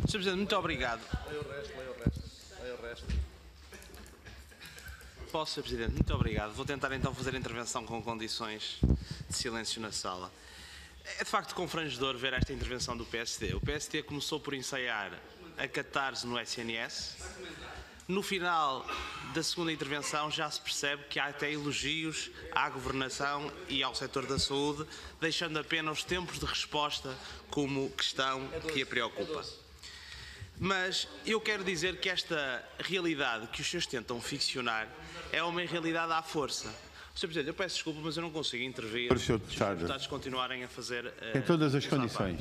Sr. Presidente, muito obrigado. Leia o resto. Posso, Sr. Presidente? Muito obrigado. Vou tentar então fazer a intervenção com condições de silêncio na sala. É de facto confrangedor ver esta intervenção do PSD. O PSD começou por ensaiar a catarse no SNS. No final da segunda intervenção já se percebe que há até elogios à governação e ao setor da saúde, deixando apenas os tempos de resposta como questão que a preocupa. Mas eu quero dizer que esta realidade que os senhores tentam ficcionar é uma realidade à força. Sr. Presidente, eu peço desculpa, mas eu não consigo intervir se os deputados continuarem a fazer... Em todas as condições.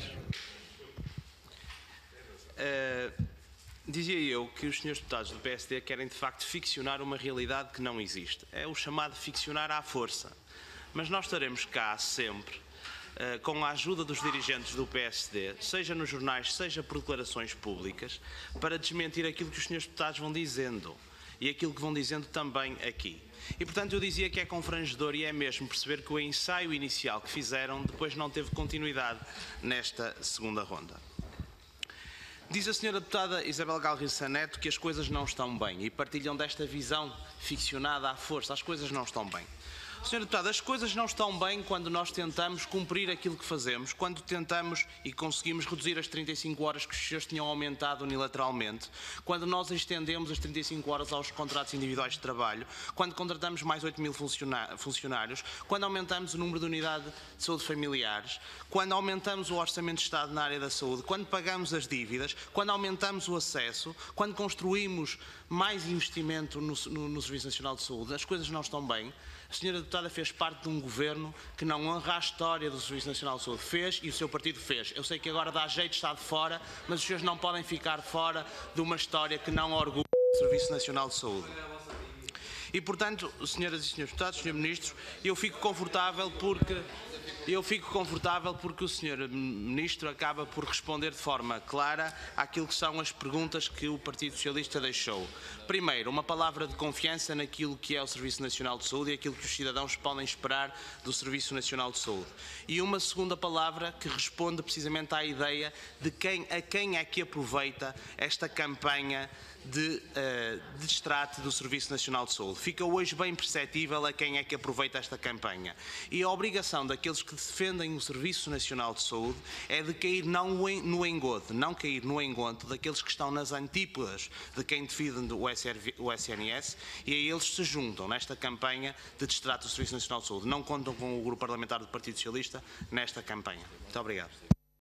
Dizia eu que os senhores deputados do PSD querem de facto ficcionar uma realidade que não existe. É o chamado ficcionar à força. Mas nós estaremos cá sempre, com a ajuda dos dirigentes do PSD, seja nos jornais, seja por declarações públicas, para desmentir aquilo que os senhores deputados vão dizendo e aquilo que vão dizendo também aqui. E, portanto, eu dizia que é confrangedor e é mesmo perceber que o ensaio inicial que fizeram depois não teve continuidade nesta segunda ronda. Diz a senhora deputada Isabel Galriça Neto que as coisas não estão bem e partilham desta visão ficcionada à força. As coisas não estão bem. Senhora deputada, as coisas não estão bem quando nós tentamos cumprir aquilo que fazemos, quando tentamos e conseguimos reduzir as 35 horas que os senhores tinham aumentado unilateralmente, quando nós estendemos as 35 horas aos contratos individuais de trabalho, quando contratamos mais 8 mil funcionários, quando aumentamos o número de unidades de saúde familiares, quando aumentamos o orçamento de Estado na área da saúde, quando pagamos as dívidas, quando aumentamos o acesso, quando construímos mais investimento no Serviço Nacional de Saúde. As coisas não estão bem. A senhora deputada fez parte de um governo que não honra a história do Serviço Nacional de Saúde. Fez e o seu partido fez. Eu sei que agora dá jeito de estar de fora, mas os senhores não podem ficar fora de uma história que não orgulha o Serviço Nacional de Saúde. E, portanto, senhoras e senhores deputados, senhor Ministro, eu fico confortável porque o senhor Ministro acaba por responder de forma clara àquilo que são as perguntas que o Partido Socialista deixou. Primeiro, uma palavra de confiança naquilo que é o Serviço Nacional de Saúde e aquilo que os cidadãos podem esperar do Serviço Nacional de Saúde. E uma segunda palavra que responde precisamente à ideia de a quem é que aproveita esta campanha de destrate do Serviço Nacional de Saúde. Fica hoje bem perceptível a quem é que aproveita esta campanha. E a obrigação daqueles que defendem o Serviço Nacional de Saúde é de cair não cair no engodo daqueles que estão nas antípodas de quem defende o SNS, e a eles se juntam nesta campanha de destrate do Serviço Nacional de Saúde. Não contam com o Grupo Parlamentar do Partido Socialista nesta campanha. Muito obrigado.